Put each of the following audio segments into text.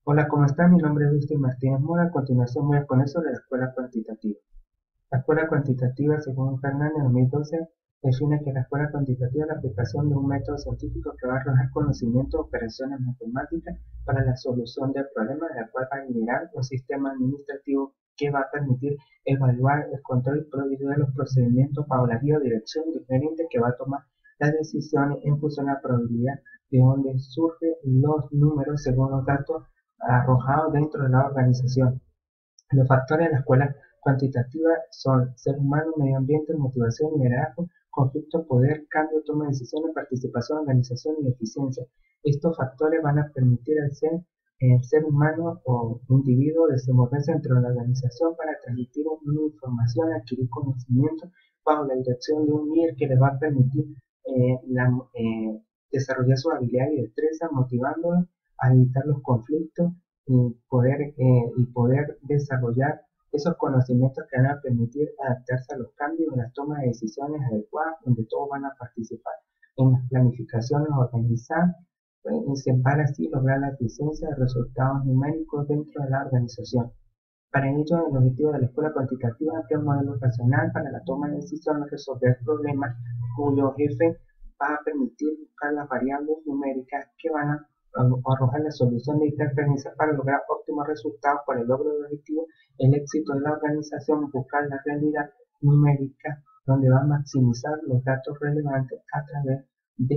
Hola, ¿cómo está? Mi nombre es Dustin Martínez Mora. A continuación voy a exponer sobre la escuela cuantitativa. La escuela cuantitativa, según Fernández en 2012, define que la escuela cuantitativa es la aplicación de un método científico que va a arrojar conocimiento de operaciones matemáticas para la solución de problemas, de la cual va a generar un sistema administrativo que va a permitir evaluar el control y prohibir los procedimientos bajo la dirección diferente que va a tomar las decisiones en función de la probabilidad de donde surgen los números según los datos arrojados dentro de la organización. Los factores de la escuela cuantitativa son ser humano, medio ambiente, motivación, liderazgo, conflicto, poder, cambio, toma de decisiones, participación, organización y eficiencia. Estos factores van a permitir al ser humano o individuo desenvolverse dentro de la organización para transmitir una información, adquirir conocimiento bajo la dirección de un líder que les va a permitir desarrollar sus habilidades y destrezas, motivándolos a evitar los conflictos y poder desarrollar esos conocimientos que van a permitir adaptarse a los cambios en la toma de decisiones adecuadas, donde todos van a participar en las planificaciones organizadas, para así lograr la eficiencia de resultados numéricos dentro de la organización. Para ello, el objetivo de la escuela cuantitativa es crear un modelo racional para la toma de decisiones, resolver problemas cuyo jefe va a permitir buscar las variables numéricas que van a arrojar la solución de interferencia para lograr óptimos resultados para el logro del objetivo, el éxito de la organización, buscar la realidad numérica, donde va a maximizar los datos relevantes a través de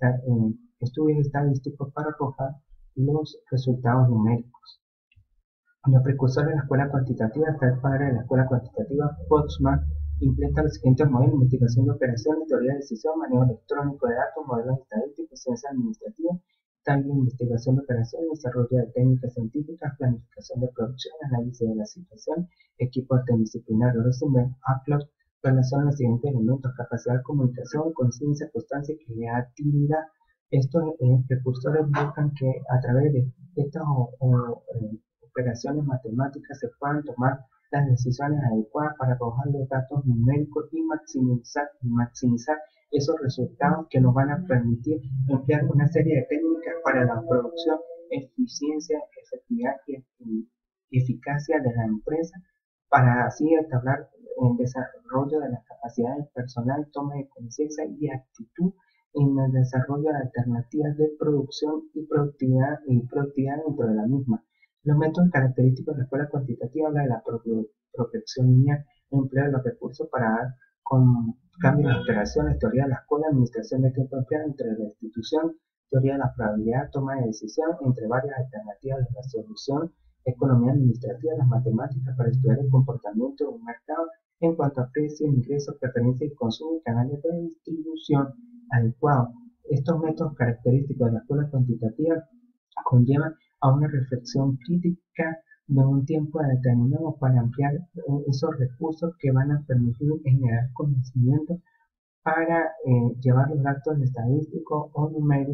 estudios estadísticos para arrojar los resultados numéricos. Los precursores de la escuela cuantitativa está el padre de la escuela cuantitativa, Boltzmann, implementa los siguientes modelos: investigación de operaciones, teoría de decisión, manejo electrónico de datos, modelos estadísticos, ciencia administrativa, también investigación de operaciones, desarrollo de técnicas científicas, planificación de producción, análisis de la situación, equipo interdisciplinario. Rosenberg, Hacklock relacionan los siguientes elementos: capacidad de comunicación, conciencia, constancia y creatividad. Estos precursores buscan que a través de estas operaciones matemáticas se puedan tomar las decisiones adecuadas para arrojar los datos numéricos y maximizar esos resultados que nos van a permitir emplear una serie de técnicas para la producción, eficiencia, efectividad y eficacia de la empresa, para así entablar el desarrollo de las capacidades personal, toma de conciencia y actitud en el desarrollo de alternativas de producción y productividad dentro de la misma. Los métodos característicos de la escuela cuantitativa hablan de la prospección lineal, el empleo de los recursos para dar con cambios de operaciones, teoría de la escuela, administración de tiempo empleado entre la institución, teoría de la probabilidad, toma de decisión entre varias alternativas de la solución, economía administrativa, las matemáticas para estudiar el comportamiento de un mercado en cuanto a precios, ingresos, preferencias y consumo y canales de distribución adecuados. Estos métodos característicos de la escuela cuantitativa conllevan a una reflexión crítica de un tiempo determinado para ampliar esos recursos que van a permitir generar conocimiento para llevar los datos estadísticos o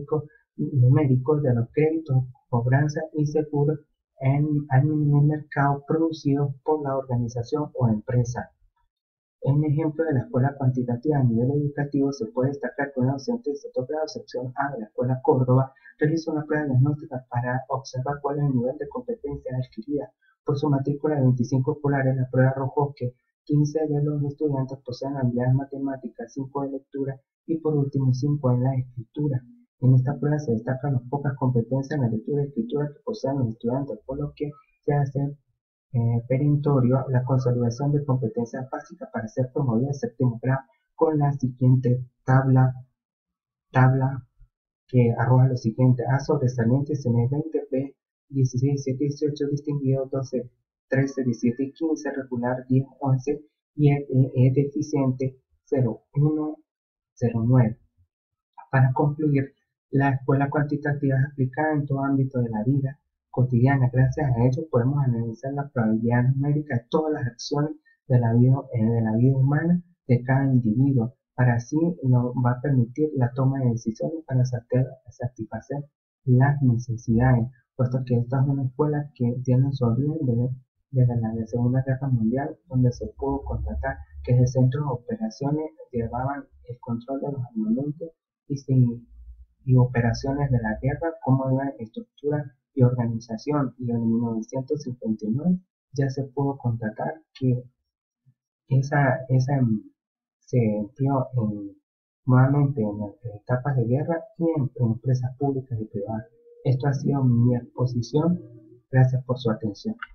numéricos de los créditos, cobranzas y seguros en el mercado producido por la organización o empresa. Un ejemplo de la escuela cuantitativa a nivel educativo se puede destacar que una docente de sexto grado, sección A de la Escuela Córdoba, realizó una prueba diagnóstica para observar cuál es el nivel de competencia adquirida por su matrícula de 25 escolares. La prueba arrojó que 15 de los estudiantes poseen habilidades matemáticas, 5 de lectura y por último 5 en la escritura. En esta prueba se destacan las pocas competencias en la lectura y escritura que poseen los estudiantes, por lo que se hace perentorio la consolidación de competencias básicas para ser promovida al séptimo grado con la siguiente tabla que arroja lo siguiente: A sobresaliente tiene 20, B 16, 17, 18, distinguido 12, 13, 17 y 15, regular 10, 11 y deficiente 0, 1, 0, 9. Para concluir, la escuela cuantitativa es aplicada en todo ámbito de la vida cotidiana. Gracias a ello podemos analizar la probabilidad numérica de todas las acciones de la vida humana de cada individuo. Para así nos va a permitir la toma de decisiones para satisfacer las necesidades, puesto que esta es una escuela que tiene su origen desde la Segunda Guerra Mundial, donde se pudo constatar que desde centros de operaciones llevaban el control de los armamentos y operaciones de la guerra, cómo iban estructuras y organización, y en 1959 ya se pudo constatar que esa se empleó nuevamente en las etapas de guerra y en empresas públicas y privadas. Esto ha sido mi exposición. Gracias por su atención.